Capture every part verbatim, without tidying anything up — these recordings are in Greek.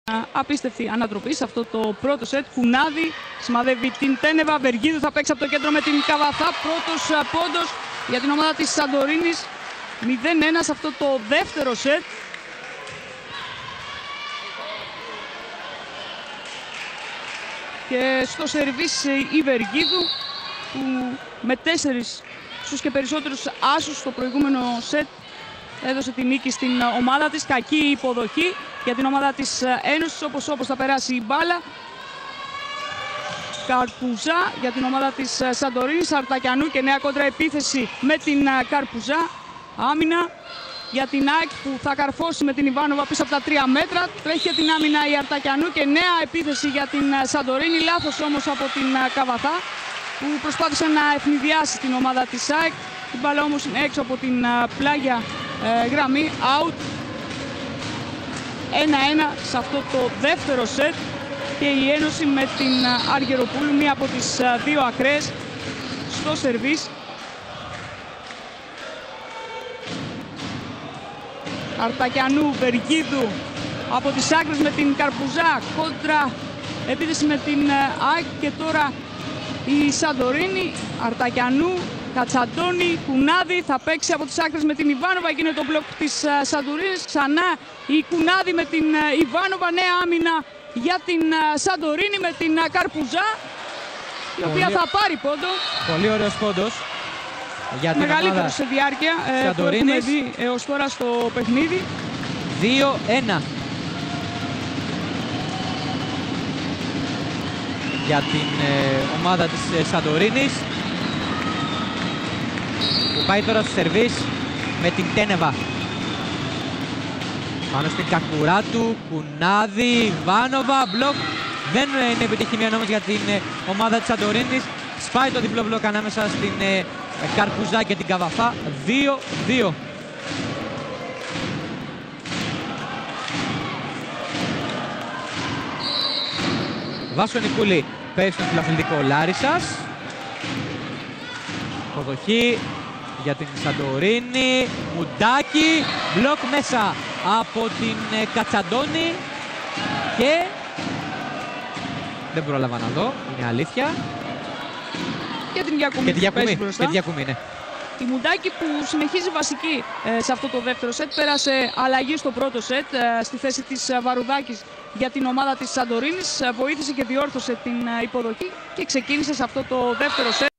απίστευτη ανατροπή σε αυτό το πρώτο σετ. Κουνάδη σημαδεύει την Τένεβα. Βεργίδου θα παίξει από το κέντρο με την Καβαθά. Πρώτος πόντος για την ομάδα της Σαντορίνης. μηδέν ένα σε αυτό το δεύτερο σετ. Και στο σερβίς η Βεργίδου που με τέσσερις στους και περισσότερους άσους στο προηγούμενο σετ έδωσε τη νίκη στην ομάδα της. Κακή υποδοχή για την ομάδα της Ένωσης, όπως όπως θα περάσει η μπάλα. Καρπουζά για την ομάδα της Σαντορίνης. Αρτακιανού και νέα κόντρα επίθεση με την Καρπουζά. Άμυνα για την ΑΕΚ που θα καρφώσει με την Ιβάνοβα πίσω από τα τρία μέτρα. Τρέχει για την άμυνα η Αρτακιανού και νέα επίθεση για την Σαντορίνη. Λάθος όμως από την Καβαθά που προσπάθησε να ευνηδιάσει την ομάδα της ΑΕΚ. Την μπάλα όμως είναι έξω από την πλάγια ε, γραμμή. Out. ένα ένα σε αυτό το δεύτερο σετ. Και η Ένωση με την Αργεροπούλου, μία από τις δύο ακραίες στο σερβίς. Αρτακιανού, Βεργίδου από τις άκρες με την Καρπουζά. Κόντρα επίθεση με την ΑΕΚ και τώρα η Σαντορίνη. Αρτακιανού, Κατσαντώνη, Κουνάδη θα παίξει από τις άκρες με την Ιβάνοβα. Γίνεται το μπλοκ της Σαντορίνης. Ξανά η Κουνάδη με την Ιβάνοβα. Νέα άμυνα για την Σαντορίνη με την Καρπουζά, η οποία πολύ... θα πάρει πόντο. Πολύ ωραίος πόντος για την μεγαλύτερο σε διάρκεια ε, που έχουμε δει έως τώρα στο παιχνίδι. δύο ένα για την ε, ομάδα της ε, Σαντορίνης, που πάει τώρα στο σερβίς με την Τένεβα. Πάνω στην Κακουράτου, Κουνάδη, Βάνοβα, μπλοκ. Δεν είναι επιτυχημένο όμως για την ε, ομάδα της Σαντορίνης. Σπάει το διπλό μπλοκ ανάμεσα στην ε, Καρπουζά και την Καβαφά. δύο δύο. Βάσο Νικούλη παίζει στον φιλαθλητικό Λάρισσας. Υποδοχή για την Σαντορίνη. Μουντάκι, μπλοκ μέσα από την ε, Κατσαντώνη. Και δεν πρόλαβα να δω, είναι αλήθεια. Και την Γιακουμή. Και την Γιακουμή, και την Γιακουμή, ναι. Η Μουντάκη που συνεχίζει βασική ε, σε αυτό το δεύτερο σετ. Πέρασε αλλαγή στο πρώτο σετ ε, στη θέση της ε, Βαρουδάκης για την ομάδα της Σαντορίνης. Ε, βοήθησε και διόρθωσε την ε, υποδοχή και ξεκίνησε σε αυτό το δεύτερο σετ.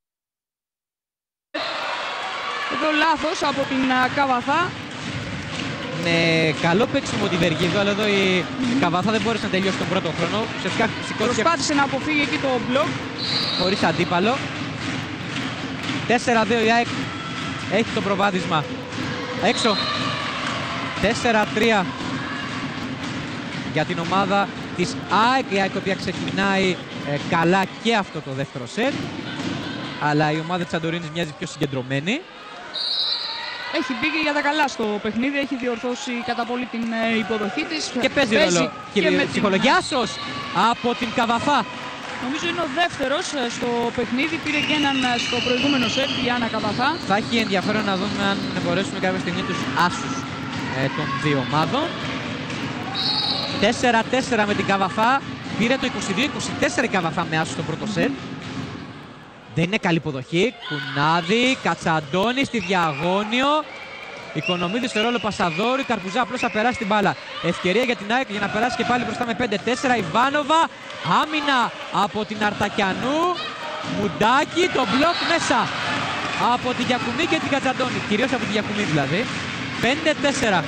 Εδώ λάθος από την ε, Καβαθά. Ναι, καλό παίξιμο τη Βεργίδου, αλλά εδώ η mm-hmm. Καβαθά δεν μπόρεσε να τελειώσει τον πρώτο χρόνο. Προσπάθησε να αποφύγει εκεί το μπλοκ. Χωρίς αντίπαλο. τέσσερα δύο η ΑΕΚ έχει το προβάδισμα. Έξω. τέσσερα τρία για την ομάδα της ΑΕΚ. Η ΑΕΚ η οποία ξεκινάει ε, καλά και αυτό το δεύτερο σετ. Αλλά η ομάδα της Σαντορίνης μοιάζει πιο συγκεντρωμένη. Έχει μπει και για τα καλά στο παιχνίδι, έχει διορθώσει κατά πολύ την ε, υποδοχή της. Και παίζει, παίζει ρόλο. Και, και με ψυχολογιάσος την... από την Καβαφά. Νομίζω είναι ο δεύτερος ε, στο παιχνίδι, πήρε και έναν ε, στο προηγούμενο σετ, η Άννα Καβαφά. Θα έχει ενδιαφέρον να δούμε αν μπορέσουμε κάποια στιγμή τους άσους ε, των δύο ομάδων. τέσσερα τέσσερα με την Καβαφά, πήρε το είκοσι δύο είκοσι τέσσερα η Καβαφά με άσους στο πρώτο σετ. Δεν είναι καλή υποδοχή. Κουνάδη, Κατσαντώνη στη διαγώνιο. Οικονομίδη στο ρόλο Πασαδόρη. Καρπουζά απλώς θα περάσει την μπάλα. Ευκαιρία για την ΑΕΚ για να περάσει και πάλι μπροστά με πέντε τέσσερα. Ιβάνοβα. Άμυνα από την Αρτακιανού. Μουντάκι. Το μπλοκ μέσα από την Γιακουμή και την Κατσαντώνη. Κυρίως από την Γιακουμή δηλαδή. πέντε τέσσερα.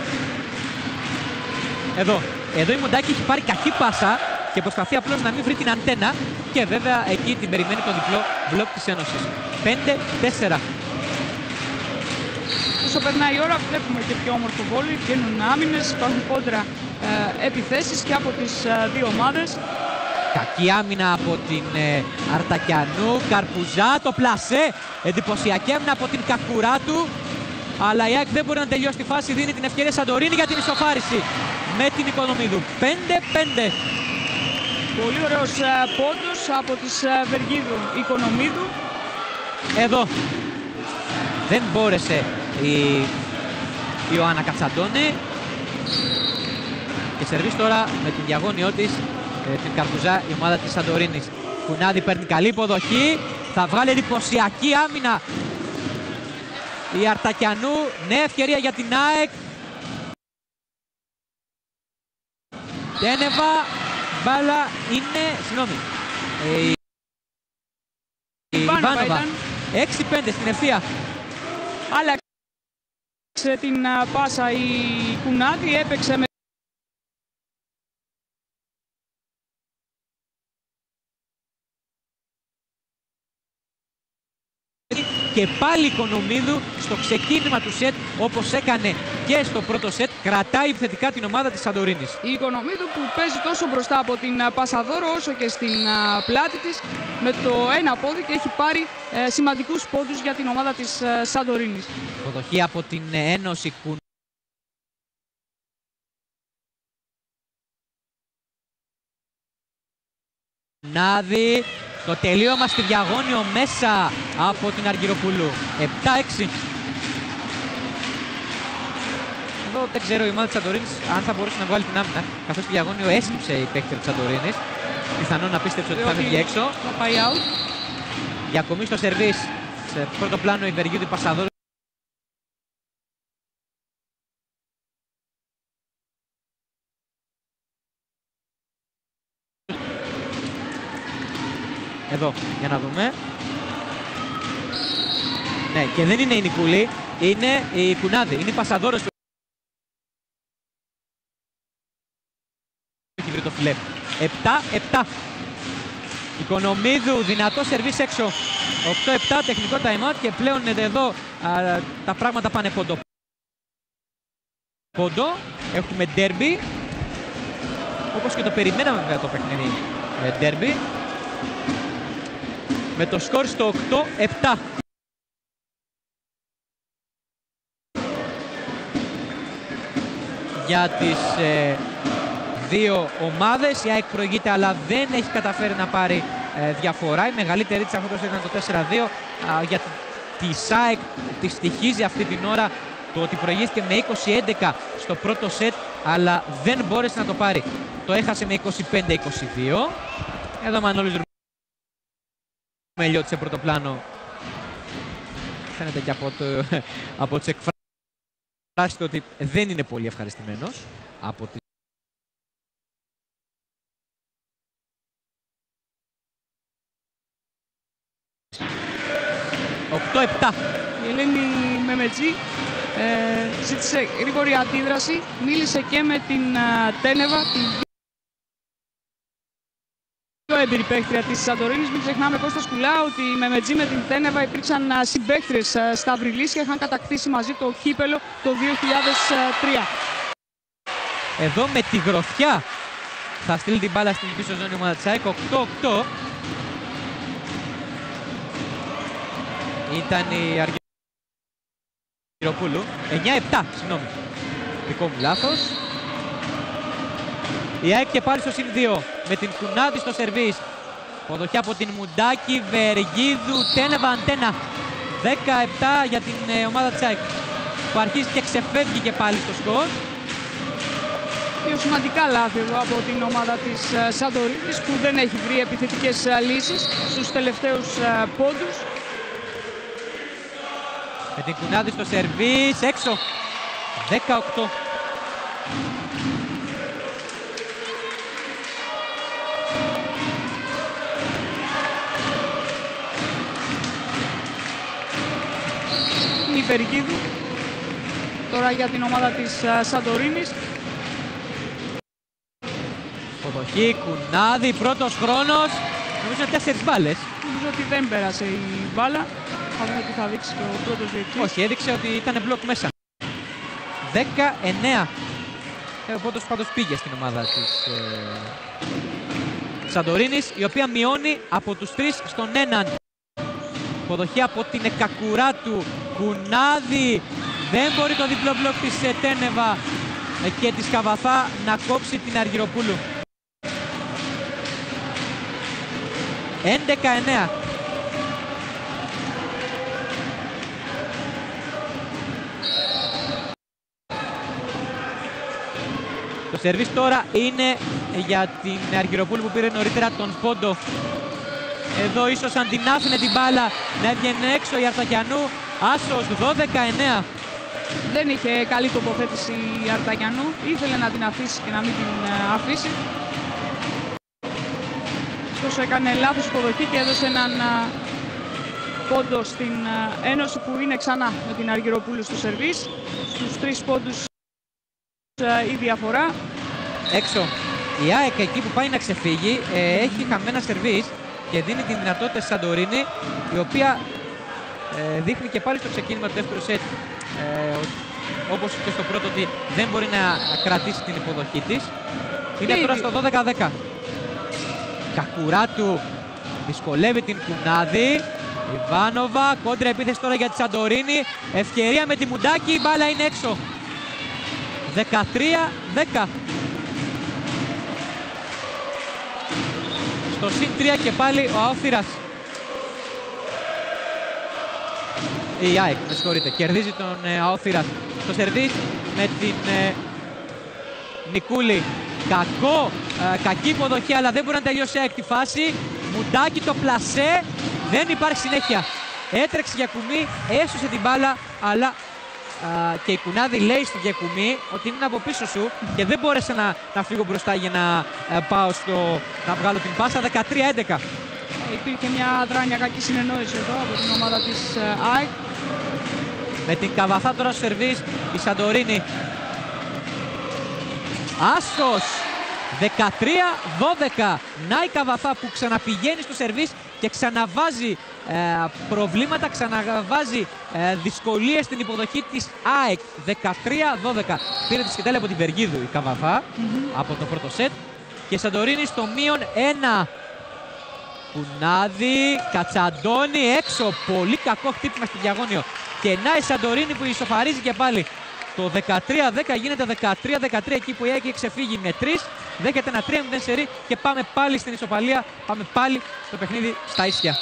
Εδώ. Εδώ η Μουντάκι έχει πάρει κακή πάσα και προσπαθεί απλώς να μην βρει την αντένα. Και βέβαια εκεί την περιμένει το διπλό μπλοκ της Ένωσης. πέντε τέσσερα. Όσο περνάει η ώρα βλέπουμε και πιο όμορφο βόλι. Βγαίνουν άμυνες, υπάρχουν κόντρα ε, επιθέσεις και από τις ε, δύο ομάδες. Κακή άμυνα από την ε, Αρτακιανού. Καρπουζά, το πλασέ. Εντυπωσιακή άμυνα από την Κακουράτου. Αλλά η ΑΕΚ δεν μπορεί να τελειώσει τη φάση. Δίνει την ευκαιρία Σαντορίνη για την ισοφάριση με την Οικονομίδου. πέντε πέντε. Πολύ ωραίος uh, πόντος από τις uh, Βεργίδου Οικονομίδου. Εδώ δεν μπόρεσε η Ιωάννα Κατσαντώνη. Και σερβίς τώρα με την διαγώνιό της, ε, την Καρπουζά, η ομάδα της Σαντορίνης. Κουνάδη παίρνει καλή υποδοχή, θα βγάλει εντυπωσιακή άμυνα η Αρτακιανού. Νέα ευκαιρία για την ΑΕΚ. Τένεβα, μπάλα είναι, συγγνώμη, ε, η Ιβάνοβα. έξι πέντε στην ευθεία. Άλλαξε την uh, πάσα η Κουνάδη, έπαιξε με και πάλι Οικονομίδου στο ξεκίνημα του σετ, όπως έκανε και στο πρώτο σετ, κρατάει επιθετικά την ομάδα της Σαντορίνης. Η Οικονομίδου που παίζει τόσο μπροστά από την Πασαδόρο όσο και στην πλάτη της με το ένα πόδι και έχει πάρει ε, σημαντικούς πόντους για την ομάδα της ε, Σαντορίνης. Υποδοχή από την Ένωση Κουνάδη. Το τελείωμα στη διαγώνιο μέσα από την Αργυροπούλου. επτά έξι. Εδώ δεν ξέρω η ομάδα της Σαντορίνης αν θα μπορούσε να βγάλει την άμυνα, καθώς στη διαγώνιο έσκυψε η παίκτη της Σαντορίνης. Πιθανόν να πίστεψε ότι θα βγει έξω. Θα πάει out. Διακομίσει στο σερβίς. Σε πρώτο πλάνο η Βεργίδη Πασαδόρου. Εδώ, για να δούμε. Ναι, και δεν είναι η Νικούλη, είναι η Κουνάδη, είναι η Πασαδόρος που έχει βρει το φιλέ. επτά επτά. Οικονομίδου, δυνατό σερβίς έξω. οκτώ επτά, τεχνικό time out και πλέον εδώ α, τα πράγματα πάνε πόντο. Πόντο, έχουμε ντέρμπι. Όπως και το περιμέναμε βέβαια το παιχνίδι με ντέρμπι. Με το σκορ στο οκτώ επτά. Για τις ε, δύο ομάδες. Η ΑΕΚ προηγείται αλλά δεν έχει καταφέρει να πάρει ε, διαφορά. Η μεγαλύτερη της αυτό ήταν το τέσσερα δύο. Για τη ΑΕΚ τη στοιχίζει αυτή την ώρα το ότι προηγήθηκε με είκοσι έντεκα στο πρώτο σετ αλλά δεν μπόρεσε να το πάρει. Το έχασε με είκοσι πέντε είκοσι δύο. Εδώ Μανώλης Μελιώτη σε πρώτο πλάνο. Φαίνεται και από, το, από τις εκφράσεις του ότι δεν είναι πολύ ευχαριστημένος από τις οκτώ επτά. Η Ελένη Μεμετζή ε, ζήτησε γρήγορη αντίδραση. Μίλησε και με την uh, Τένεβα, την πιο έμπειρη παίκτρια της Σαντορίνης. Μην ξεχνάμε, Κώστα Σκουλά, ότι η Μεμετζή με την Τένεβα υπήρξαν uh, συμπαίκτρες uh, στα Αυριλής και είχαν κατακτήσει μαζί το κύπελο το δύο χιλιάδες τρία. Εδώ με τη γροθιά θα στείλει την μπάλα στην πίσω ζώνη ομάδα της ΑΕΚ. οκτώ οκτώ. Ήταν η Αργυροπούλου. εννιά επτά, συγγνώμη. Δικό μου λάθος. Η ΑΕΚ και πάλι στο συν δύο με την Κουνάδη στο σερβίς. Ποδοχή από την Μουντάκη, Βεργίδου, Τένεβα, Αντένα. δέκα επτά για την ε, ομάδα της ΑΕΚ που αρχίζει και ξεφεύγει και πάλι στο σκορ. Δύο σημαντικά λάθη εδώ από την ομάδα της uh, Σαντορίνης που δεν έχει βρει επιθετικές uh, λύσεις στους τελευταίους uh, πόντους. Με την Κουνάδη στο σερβίς, έξω. δέκα οκτώ. Η Βεργίδου τώρα για την ομάδα της uh, Σαντορίνης. Ποδοχή, Κουνάδη, πρώτος χρόνος. Νομίζω τέσσερις μπάλες. Νομίζω ότι δεν πέρασε η μπάλα. Θα δούμε τι θα δείξει το πρώτος διετής. Όχι, έδειξε ότι ήταν μπλοκ μέσα. δέκα εννέα. Ο πόντος πάντως πήγε στην ομάδα της ε, Σαντορίνης, η οποία μειώνει από τους τρεις στον έναν. Ποδοχή από την Κακουρά του, Κουνάδη. Δεν μπορεί το διπλό μπλοκ της ε, Τένεβα ε, και της Καβαθά να κόψει την Αργυροπούλου. έντεκα εννέα. Το σερβίς τώρα είναι για την Αργυροπούλου που πήρε νωρίτερα τον πόντο. Εδώ ίσως αν την άφηνε την μπάλα να έβγαινε έξω η Αρτακιανού. Άσος δώδεκα εννέα. Δεν είχε καλή τοποθέτηση η Αρτακιανού. Ήθελε να την αφήσει και να μην την αφήσει. Ωστόσο έκανε λάθος υποδοχή και έδωσε έναν πόντο στην Ένωση που είναι ξανά με την Αργυροπούλου στο σερβίς. Στους τρεις πόντους η διαφορά. Έξω. Η ΑΕΚ εκεί που πάει να ξεφύγει ε, έχει χαμένα σερβίς και δίνει τη δυνατότητα στη Σαντορίνη, η οποία ε, δείχνει και πάλι στο ξεκίνημα του δεύτερου σετ, ε, όπως και στο πρώτο, ότι δεν μπορεί να κρατήσει την υποδοχή της. Είναι τώρα στο δώδεκα δέκα. Κακουράτου δυσκολεύει την Κουνάδη. Ιβάνοβα, κόντρα επίθεση τώρα για τη Σαντορίνη. Ευκαιρία με τη Μουντάκη, η μπάλα είναι έξω. δεκατρία δέκα. Στο συν τρία και πάλι ο Άοθυρας. Η ΑΕΚ, με συγχωρείτε, κερδίζει τον ε, Άοθυρας στο σερβίς με την ε, Νικούλη. Κακό, ε, κακή υποδοχή, αλλά δεν μπορεί να τελειώσει η ΑΕΚ τη φάση. Μουντάκι το πλασέ, δεν υπάρχει συνέχεια. Έτρεξε για κουμί, έσωσε την μπάλα, αλλά Uh, και η Κουνάδη λέει στο Γιακουμή ότι είναι από πίσω σου και δεν μπόρεσε να, να φύγω μπροστά για να uh, πάω στο, να βγάλω την πάσα. Δεκατρία έντεκα. Υπήρχε μια δράνια κακή συνεννόηση εδώ από την ομάδα της uh, ΑΕΚ. Με την Καβαθά τώρα στο σερβίς η Σαντορίνη. Άσος. Δεκατρία δώδεκα. Να η Καβαθά που ξαναπηγαίνει στο σερβίς και ξαναβάζει ε, προβλήματα, ξαναβάζει ε, δυσκολίες στην υποδοχή της ΑΕΚ. Δεκατρία δώδεκα. Πήρε τη σκητάλη από την Βεργίδου η Καβαθά mm-hmm. από το πρώτο σετ. Και Σαντορίνη στο μείον ένα. Κουνάδη, Κατσαντώνη έξω. Πολύ κακό χτύπημα στη διαγώνιο. Και να η Σαντορίνη που ισοφαρίζει και πάλι. Το δεκατρία δέκα γίνεται δεκατρία δεκατρία εκεί που η ΑΕΚ έχει ξεφύγει με τρία. Δέχεται ένα τρία μηδέν σερί και πάμε πάλι στην ισοπαλία. Πάμε πάλι στο παιχνίδι στα ίσια.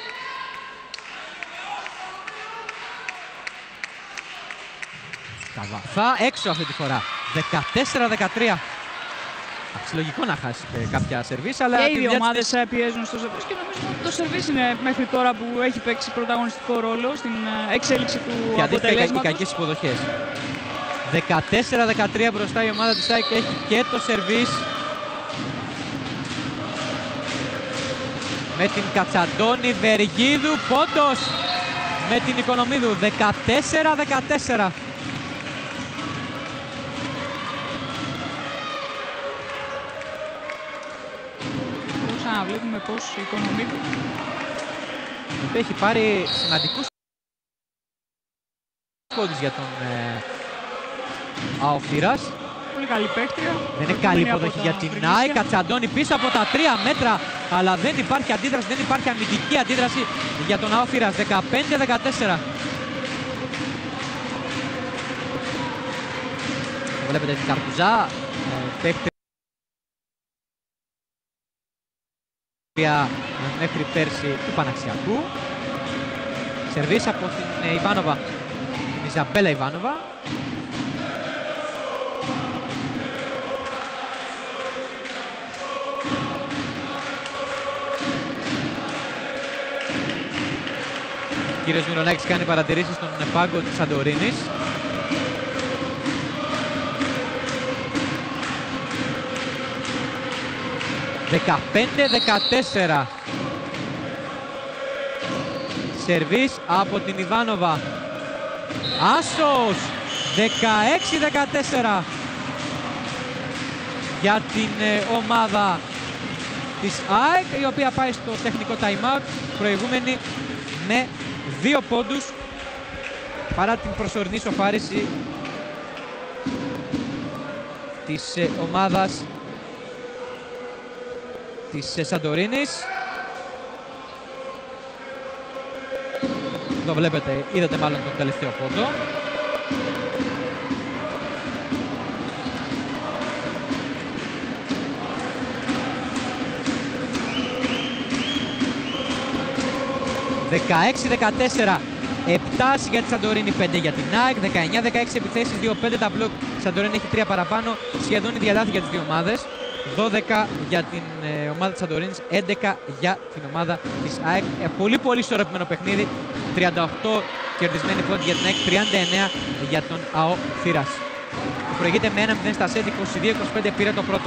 Καβαθά έξω αυτή τη φορά. δεκατέσσερα δεκατρία. Αξιολογικό να χάσει κάποια σερβίς, αλλά και οι δύο ομάδες της... πιέζουν στο σερβίς και νομίζω ότι το σερβίς είναι μέχρι τώρα που έχει παίξει πρωταγωνιστικό ρόλο στην εξέλιξη του αποτελέσματος. Και οι κακές υποδοχές. δεκατέσσερα δεκατρία μπροστά η ομάδα της ΑΕΚ, έχει και το σερβίς. Με την Κατσαντώνη, Βεργίδου, πόντος με την Οικονομίδου. δεκατέσσερα δεκατέσσερα. Να βλέπουμε πως η Οικονομίδου έχει πάρει σημαντικούς πόντους για τον ε, Άοθυρας. Πολύ καλή παίκτρια. Δεν είναι καλή υποδοχή για την ΑΕΚ. Κατσαντώνη πίσω από τα τρία μέτρα, αλλά δεν υπάρχει αντίδραση, δεν υπάρχει αμυντική αντίδραση για τον Άοθυρας. δεκαπέντε δεκατέσσερα. Βλέπετε την Καρπουζά, ε, παίκτρια μέχρι πέρσι του Παναξιακού. Σερβίς από την ε, Ιβάνοβα, την Ιζαμπέλα Ιβάνοβα. Ο κύριος Μυρονάκης κάνει παρατηρήσεις στον πάγκο της Σαντορίνης. δεκαπέντε δεκατέσσερα. Σερβίς από την Ιβάνοβα. Άσος. δεκαέξι δεκατέσσερα για την ε, ομάδα της ΑΕΚ, η οποία πάει στο τεχνικό time out, προηγούμενη με δύο πόντους παρά την προσωρινή σοφάριση της ε, ομάδας της Σαντορίνης. Το βλέπετε, είδατε μάλλον τον τελευταίο πόντο. δεκαέξι δεκατέσσερα. επτά για τη Σαντορίνη, πέντε για την ΑΕΚ. δεκαεννιά δεκαέξι επιθέσεις, δύο πέντε τα μπλοκ. Η Σαντορίνη έχει τρία παραπάνω. Σχεδόν η διαδάθη για τις δύο ομάδες. δώδεκα για την ε, ομάδα της Σαντορίνης, έντεκα για την ομάδα της ΑΕΚ. Ε, πολύ πολύ ισορροπημένο παιχνίδι. τριάντα οκτώ κερδισμένη πόντι για την ΑΕΚ, τριάντα εννέα για τον ΑΟ Θήρας. Που προηγείται με ένα μηδέν στα σετ, είκοσι δύο είκοσι πέντε πήρε το πρώτο.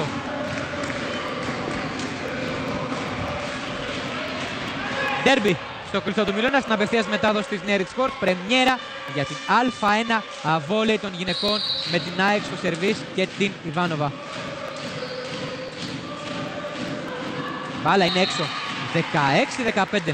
Ντέρμπι στο κλειστό του Μιλώνα, στην απευθείας μετάδοση της Νέα Sport. Πρεμιέρα για την Α1 βόλεϊ των γυναικών με την ΑΕΚ στο σερβίς και την Ιβάνοβα. Μπάλα είναι έξω. δεκαέξι δεκαπέντε.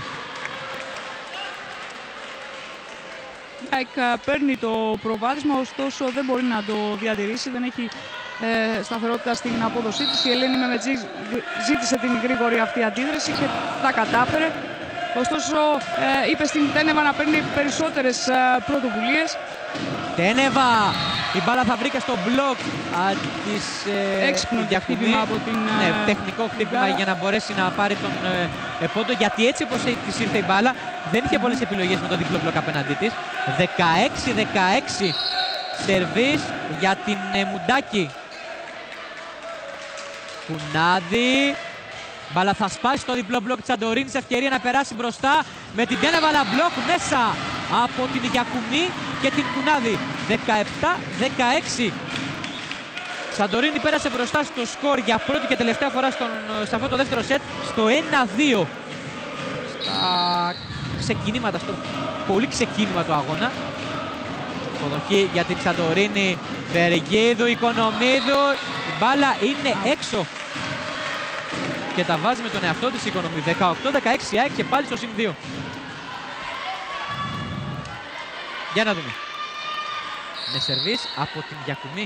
Η ΑΕΚ παίρνει το προβάδισμα, ωστόσο δεν μπορεί να το διατηρήσει. Δεν έχει ε, σταθερότητα στην απόδοσή της. Η Ελένη Μεμετζή ζήτησε την γρήγορη αυτή αντίδραση και τα κατάφερε. Ωστόσο, ε, είπε στην Τένεβα να παίρνει περισσότερες ε, πρωτοβουλίες. Τένεβα! Η μπάλα θα βρει και στο μπλοκ της ε, έξυπνο χτύπημα από την... Ναι, τεχνικό χτύπημα για να μπορέσει να πάρει τον ε, πόντο, γιατί έτσι όπως της ήρθε η μπάλα δεν είχε πολλές επιλογές με το διπλό μπλοκ απέναντί της. δεκαέξι δεκαέξι σερβίς για την ε, Μουντάκη. Κουνάδη. Μπάλα θα σπάσει στο διπλό μπλοκ της Σαντορίνης, ευκαιρία να περάσει μπροστά με την Τένεβα, αλλά μπλοκ μέσα από την Γιακουμή και την Κουνάδη. δεκαεπτά δεκαέξι. Σαντορίνη πέρασε μπροστά στο σκορ για πρώτη και τελευταία φορά στον, σε αυτό το δεύτερο σετ, στο ένα δύο. Στα ξεκινήματα, στο πολύ ξεκίνημα του αγώνα. Υποδοχή για την Σαντορίνη, Βεργίδου, Οικονομίδου. Η μπάλα είναι έξω και τα βάζει με τον εαυτό της Οικονομή. δεκαοκτώ δεκαέξι ΑΕΚ και πάλι στο συν δύο. Για να δούμε. Με σερβίς από την Γιακουμή.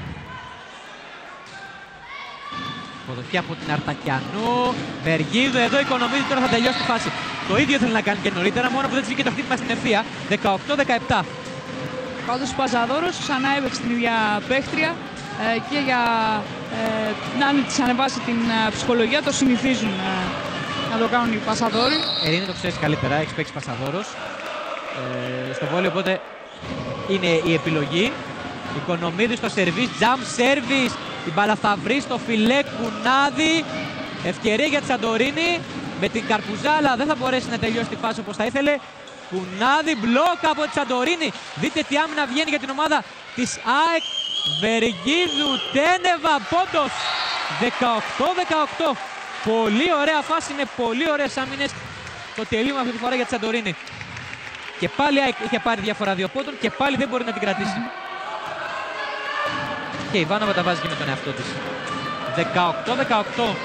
Υποδοχή από την Αρτακιανού. Βεργίδου, εδώ Οικονομίδη, τώρα θα τελειώσει τη φάση. Το ίδιο θέλει να κάνει και νωρίτερα, μόνο που δεν της βγήκε το χτύπημα στην ευθεία. δεκαοκτώ δεκαεπτά. Πάντως ο Παζαδόρος ξανά έπαιξε την ίδια παίχτρια ε, και για ε, να της ανεβάσει την ε, ψυχολογία. Το συνηθίζουν ε, να το κάνουν οι Πασαδόροι. Ερήνη το ξέρεις καλύτερα, έχει παίξει Πασαδόρος ε, στο βόλιο, οπότε είναι η επιλογή. Οικονομίδη στο σερβίς, jump service. Η μπάλα θα βρει στο φιλέ, Κουνάδη. Ευκαιρία για τη Σαντορίνη με την Καρπουζά, αλλά δεν θα μπορέσει να τελειώσει τη φάση όπως θα ήθελε. Κουνάδη, μπλοκ από τη Σαντορίνη. Δείτε τι άμυνα βγαίνει για την ομάδα της ΑΕΚ. Βεργίδου, Τένεβα, πόντος. δεκαοκτώ δεκαοκτώ. Πολύ ωραία φάση, είναι πολύ ωραίες άμυνες. Το τελείωμα αυτή τη φορά για τη Σαντορίνη. Και πάλι είχε πάρει διαφορά δύο πόντων και πάλι δεν μπορεί να την κρατήσει. Και η Βάνοβα τα βάζει και με τον εαυτό της. δεκαοκτώ δεκαοκτώ.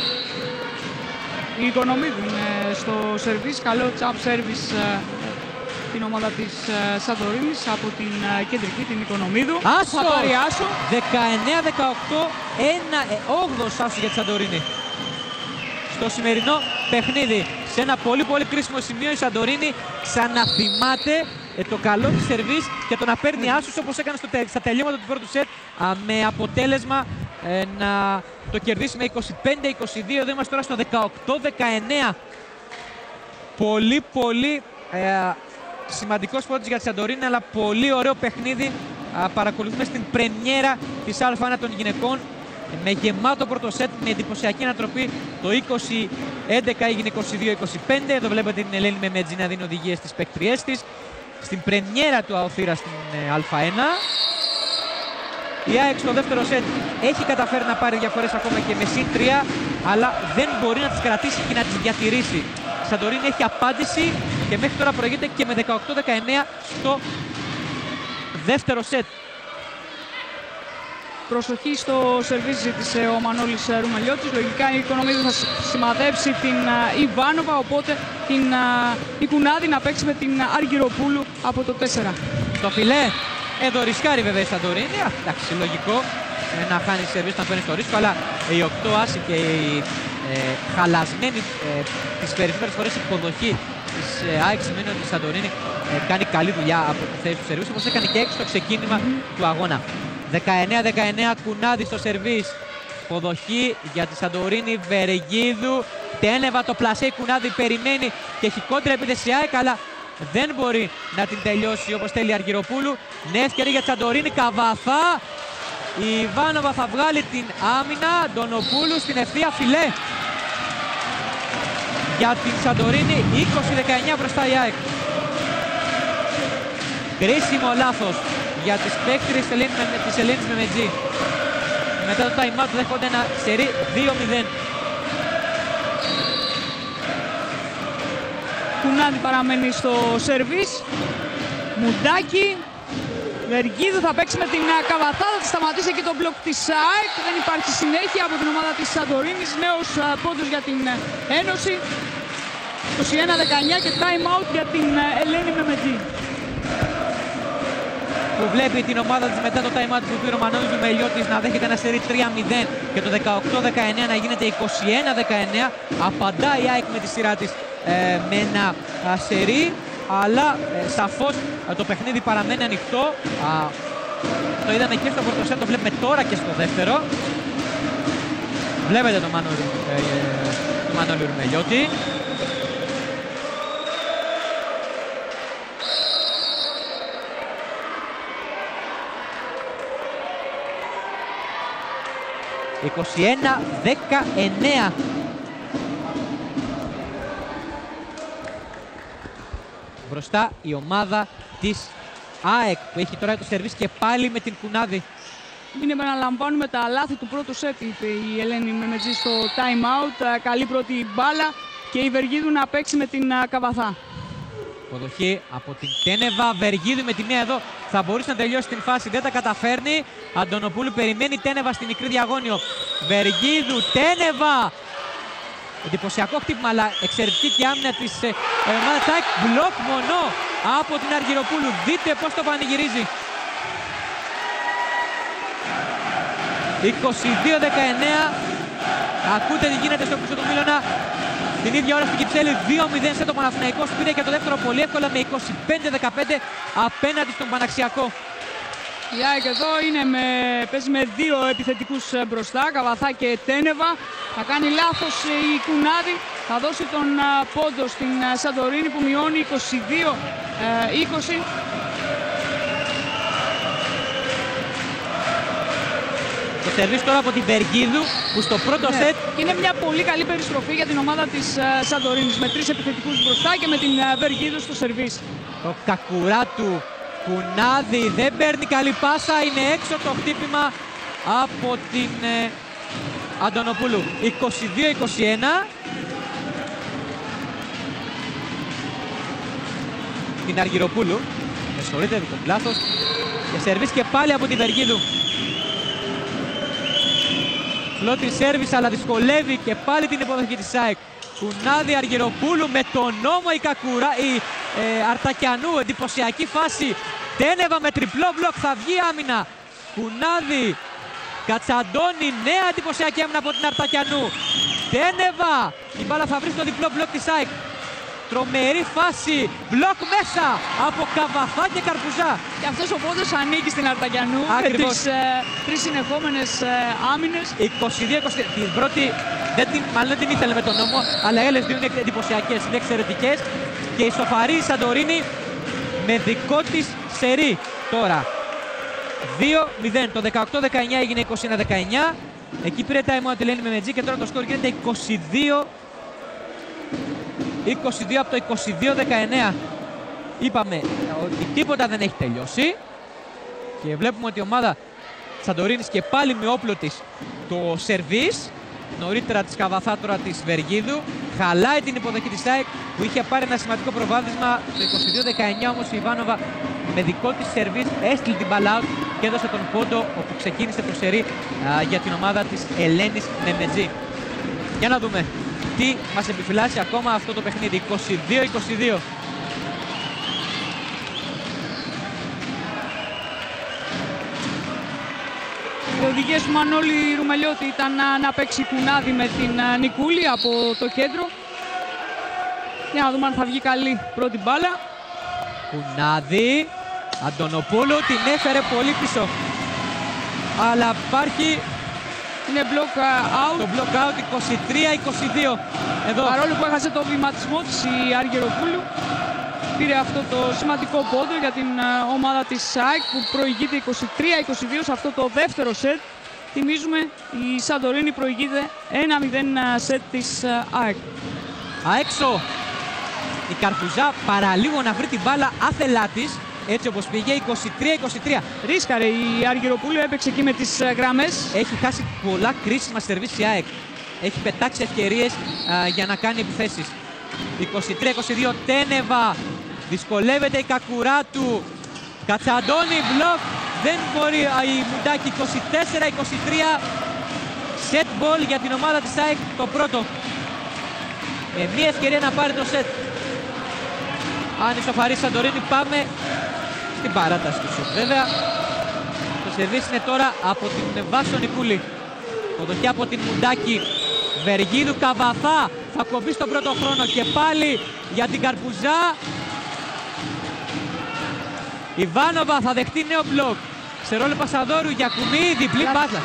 Η Οικονομίδου είναι στο σερβίς, καλό jump service την ομάδα της Σαντορίνης από την κεντρική, την Οικονομίδου. Άσο! Θα πάρει άσο. δεκαεννέα δεκαοκτώ, ένα όγδοος άσο για τη Σαντορίνη. Στο σημερινό παιχνίδι, σε ένα πολύ πολύ κρίσιμο σημείο, η Σαντορίνη ξαναθυμάται ε, το καλό της σερβίς και το να παίρνει άσους όπως έκανε στο, στα τελειώματα του πρώτου σετ, α, με αποτέλεσμα ε, να το κερδίσει με είκοσι πέντε είκοσι δύο. Εδώ είμαστε τώρα στο δεκαοκτώ δεκαεννέα. Πολύ πολύ ε, σημαντικός πόντος για τη Σαντορίνη, αλλά πολύ ωραίο παιχνίδι. Α, παρακολουθούμε στην πρεμιέρα της Α1 των γυναικών με γεμάτο πρώτο σετ, με εντυπωσιακή ανατροπή. Το είκοσι έντεκα έγινε είκοσι δύο είκοσι πέντε. Εδώ βλέπετε την Ελένη Μεμετζή να δίνει οδηγίες στις παίκτριές της. Στην πρεμιέρα του ΑΟ Θήρα στην Α1. Η ΑΕΚ στο δεύτερο σετ έχει καταφέρει να πάρει διαφορές ακόμα και με συν τρία, αλλά δεν μπορεί να τις κρατήσει και να τις διατηρήσει. Η Σαντορίνη έχει απάντηση και μέχρι τώρα προηγείται και με δεκαοκτώ δεκαεννέα στο δεύτερο σετ. Προσοχή στο σερβίς ζήτησε ο Μανώλης Ρουμελιώτης. Λογικά η Οικονομίδου θα σημαδέψει την Ιβάνοβα, οπότε την, η Κουνάδη να παίξει με την Αργυροπούλου από το τέσσερα. Στο φιλέ, εδώ ρισκάρει βέβαια η Σαντορίνη. Εντάξει, λογικό ε, να χάνει σερβίς να παίρνει στο ρίσκο, αλλά οι οκτώ άσοι και η ε, χαλασμένη ε, τις περισσότερες φορές υποδοχή της ε, ΑΕΚ σημαίνει ότι η Σαντορίνη ε, κάνει καλή δουλειά από τη θέση του σερβίς, όπως έκανε και έξω στο ξεκίνημα mm-hmm. του αγώνα. δεκαεννέα δεκαεννέα, Κουνάδη στο σερβίς. Υποδοχή για τη Σαντορίνη, Βεργίδου. Τένεβα, το πλασέ, η Κουνάδη περιμένει και έχει κόντρα επίθεση ΑΕΚ, αλλά δεν μπορεί να την τελειώσει όπως θέλει η Αργυροπούλου. Νέα ευκαιρία για Τσαντορίνη, Καβαθά. Η Ιβάνοβα θα βγάλει την άμυνα, Αντωνοπούλου στην ευθεία φιλέ. Για την Τσαντορίνη, είκοσι δεκαεννιά μπροστά η ΑΕΚ. Κρίσιμο λάθος για τις παίκτριες της Ελένης Μεμετζή. Μετά το time out δέχονται ένα σερί δύο μηδέν. Κουνάδη παραμένει στο σερβίς. Μουντάκι. Βεργίδου θα παίξει με την Καβαθά, θα σταματήσει εκεί το μπλοκ της ΑΕΚ. Δεν υπάρχει συνέχεια από την ομάδα της Σαντορίνης. Νέος πόντος για την Ένωση. είκοσι ένα δεκαεννιά και time out για την Ελένη Μεμετζή. Που βλέπει την ομάδα της μετά το time out του πήρε ο Μανώλης Μελιώτης να δέχεται ένα σερί τρία μηδέν και το δεκαοκτώ δεκαεννιά να γίνεται είκοσι ένα δεκαεννιά. Απαντάει η ΑΕΚ με τη σειρά της ε, με ένα α, σερί, αλλά ε, σαφώς ε, το παιχνίδι παραμένει ανοιχτό. Α, το είδαμε και στο πρώτο σετ, το βλέπουμε τώρα και στο δεύτερο. Βλέπετε το Μανώλη, ε, ε, το Μανώλη Μελιώτη. είκοσι ένα δεκαεννιά. Μπροστά η ομάδα της ΑΕΚ που έχει τώρα το σερβίς και πάλι με την Κουνάδη. Μην επαναλαμβάνουμε τα λάθη του πρώτου σετ, είπε η Ελένη Μεμετζή στο time out. Καλή πρώτη μπάλα και η Βεργίδου να παίξει με την Καβαθά. Υποδοχή από την Τένεβα. Βεργίδου με τη μία εδώ θα μπορούσε να τελειώσει την φάση. Δεν τα καταφέρνει. Αντωνοπούλου περιμένει Τένεβα στη μικρή διαγώνιο. Βεργίδου, Τένεβα. Εντυπωσιακό χτύπημα, αλλά εξαιρετική και άμυνα της ε, ομάδα Τσάκ. Μπλοκ μονό από την Αργυροπούλου. Δείτε πώς το πανηγυρίζει. είκοσι δύο δεκαεννέα. Ακούτε τι γίνεται στο πίσω του Μίλωνα. Την ίδια ώρα στην Κυψέλη δύο μηδέν σε το Παναθηναϊκός πήρε και το δεύτερο πολύ εύκολα με είκοσι πέντε δεκαπέντε απέναντι στον Παναξιακό. Η ΑΕΚ εδώ είναι με, παίζει με δύο επιθετικούς μπροστά, Καβαθά και Τένεβα. Θα κάνει λάθος η Κουνάδη, θα δώσει τον πόντο στην Σαντορίνη που μειώνει είκοσι δύο είκοσι. Το σερβίς τώρα από την Βεργίδου που στο πρώτο ναι. σετ... Είναι μια πολύ καλή περιστροφή για την ομάδα της uh, Σαντορίνης με τρεις επιθετικούς μπροστά και με την uh, Βεργίδου στο σερβίς. Το κακουρά του Κουνάδη δεν παίρνει καλή πάσα, είναι έξω το χτύπημα από την ε, Αντωνοπούλου. είκοσι δύο είκοσι ένα. Την Αργυροπούλου. Με συγχωρείτε, το λάθος. Και σερβίς και πάλι από την Βεργίδου. Φλότρι σέρβις, αλλά δυσκολεύει και πάλι την υποδοχή της ΑΕΚ. Κουνάδη, Αργυροπούλου με τον νόμο η Κακουρά, η ε, Αρτακιανού, εντυπωσιακή φάση. Τένεβα με τριπλό μπλοκ, θα βγει άμυνα. Κουνάδη, Κατσαντώνη, νέα εντυπωσιακή άμυνα από την Αρτακιανού. Τένεβα, η μπάλα θα βρει στο διπλό μπλοκ της ΑΕΚ. Τρομερή φάση, μπλοκ μέσα από Καβαθά και Καρπουζά. Και αυτός ο πόντος ανήκει στην Αρτακιανού με τις ε, τρεις συνεχόμενες ε, άμυνες. είκοσι δύο είκοσι. Την πρώτη, δεν την, μάλλον δεν την ήθελε με τον νόμο, αλλά οι άλλες δύο είναι εντυπωσιακές, είναι εξαιρετικές. Και η σοφαρή η Σαντορίνη με δικό της σερί τώρα. δύο μηδέν, το δεκαοκτώ δεκαεννιά έγινε είκοσι ένα δεκαεννιά. Εκεί πήρε time out η Ελένη Μεμετζή και τώρα το σκορ γίνεται είκοσι δύο είκοσι δύο από το είκοσι δύο δεκαεννέα. Είπαμε ότι τίποτα δεν έχει τελειώσει και βλέπουμε ότι η ομάδα Σαντορίνης και πάλι με όπλο της το σερβίς. Νωρίτερα της Καβαθά, τώρα της Βεργίδου. Χαλάει την υποδοχή της ΑΕΚ που είχε πάρει ένα σημαντικό προβάδισμα. Το είκοσι δύο δεκαεννιά όμως η Ιβάνοβα με δικό της σερβίς έστειλε την μπάλα out και έδωσε τον πόντο όπου ξεκίνησε το σερί α, για την ομάδα της Ελένης Μεμετζή. Για να δούμε τι μας επιφυλάσσει ακόμα αυτό το παιχνίδι. είκοσι δύο είκοσι δύο. Οι οδηγίες του Μανώλη Ρουμελιώτη ήταν να, να παίξει Κουνάδη με την uh, Νικούλη από το κέντρο. Για να δούμε αν θα βγει καλή πρώτη μπάλα. Κουνάδη, Αντωνοπούλου την έφερε πολύ πίσω. Αλλά υπάρχει... Είναι block out. Το block out είκοσι τρία είκοσι δύο. Εδώ. Παρόλο που έχασε το βηματισμό της η Αργυροπούλου. πήρε αυτό το σημαντικό πόντο για την ομάδα της ΑΕΚ που προηγείται είκοσι τρία είκοσι δύο σε αυτό το δεύτερο σετ. Θυμίζουμε, η Σαντορίνη προηγείται ένα μηδέν σετ της ΑΕΚ. Αέξω η Καρπουζά παραλίγο να βρει την μπάλα άθελά της, έτσι όπως πήγε, είκοσι τρία είκοσι τρία. Ρίσκαρε η Αργυροπούλου, έπαιξε εκεί με τις γραμμές. Έχει χάσει πολλά κρίσιμα σερβίς η ΑΕΚ. Έχει πετάξει ευκαιρίες α, για να κάνει επιθέσεις. είκοσι τρία είκοσι δύο, Τένεβα. Δυσκολεύεται η Κακουράτου. Κατσαντώνη, μπλοκ. Δεν μπορεί α, η Μουντάκη. είκοσι τέσσερα είκοσι τρία. Σετ μπολ για την ομάδα της ΑΕΚ, το πρώτο. Με μία ευκαιρία να πάρει το σετ. Αν ισοφαρίσει Σαντορίνη, πάμε στην παράταση του σετ. Βέβαια, το σερβίς είναι τώρα από την Βάσο Νικούλη. Υποδοχή από την Μουντάκη. Βεργίδου, Καβαθά θα κομπεί στον πρώτο χρόνο και πάλι για την Καρπουζά. Ιβάνοβα θα δεχτεί νέο μπλοκ. Σε ρόλο Πασαδόρου, Γιακουμί, διπλή πάσα.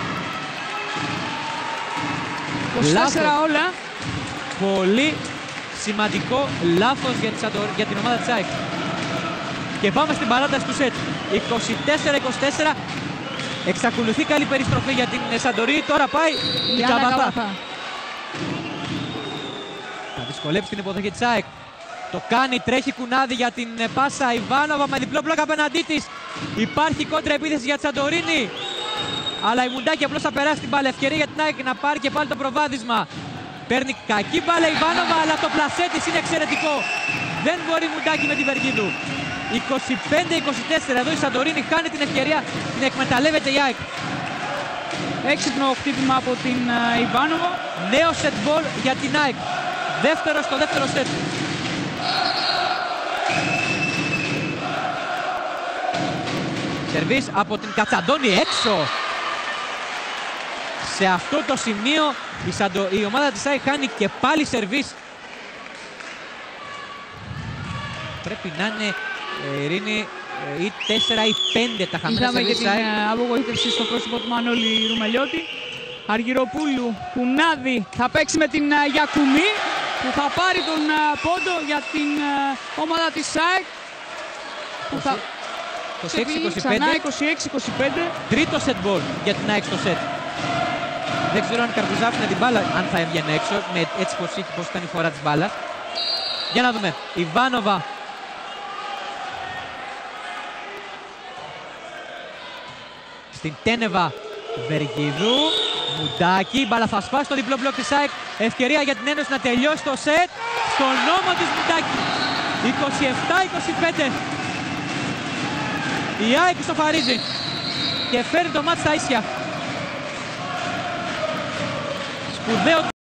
είκοσι τέσσερα όλα. Πολύ σημαντικό λάθος για, για την ομάδα της ΑΕΚ. Και πάμε στην παράταση του σετ. είκοσι τέσσερα είκοσι τέσσερα. Εξακολουθεί καλή περιστροφή για την Σαντορίνη. Τώρα πάει η Καβαθά. Θα δυσκολέψει την υποδοχή της ΑΕΚ. Το κάνει, τρέχει Κουνάδη για την πάσα. Ιβάνοβα με διπλό μπλοκ απέναντί της. Υπάρχει κόντρα επίθεση για τη Σαντορίνη. Αλλά η Μουντάκη απλώς θα περάσει την μπάλα. Ευκαιρία για την ΑΕΚ να πάρει και πάλι το προβάδισμα. Παίρνει κακή μπάλα η Ιβάνοβα, αλλά το πλασέ της είναι εξαιρετικό. Δεν μπορεί η Μουντάκη με την Βεργίδου. είκοσι πέντε είκοσι τέσσερα. Εδώ η Σαντορίνη χάνει την ευκαιρία. Την εκμεταλλεύεται η ΑΕΚ. Έξυπνο χτύπημα από την Ιβάνοβα. Νέο σετ μπολ για την ΑΕΚ. Δεύτερο στο δεύτερο σετ. Σερβίς από την Κατσαντώνη έξω. Σε αυτό το σημείο η, Σαντο... η ομάδα της ΑΕΚ χάνει και πάλι σερβίς. Πρέπει να είναι, ε, Ειρήνη, ε, ή τέσσερα ή πέντε τα χαμένα σερβίς. Είδαμε και την ε, απογοήτευση στο πρόσωπο του Μανώλη Ρουμελιώτη. Αργυροπούλου, Κουνάδη θα παίξει με την uh, Γιακουμί που θα πάρει τον uh, πόντο για την uh, ομάδα της ΑΕΚ. Που θα είκοσι έξι είκοσι πέντε. Ξανά είκοσι έξι είκοσι πέντε. Τρίτο σετ μπολ για την ΑΕΚ στο σετ. Δεν ξέρω αν η Καρπουζά άφηνε την μπάλα, αν θα έβγαινε έξω, με έτσι πως είχε, πως ήταν η φορά της μπάλας. Για να δούμε. Ιβάνοβα. Στην Τένεβα. Βεργίδου. Μουντάκη. Μπάλα θα σπάσει το διπλό μπλοκ της ΑΕΚ. Ευκαιρία για την Ένωση να τελειώσει το σετ. Στον νόμο της Μουντάκη. είκοσι επτά είκοσι πέντε. Η ΑΕΚ ισοφαρίζει και φέρνει το μάτς στα ίσια. Σπουδαίο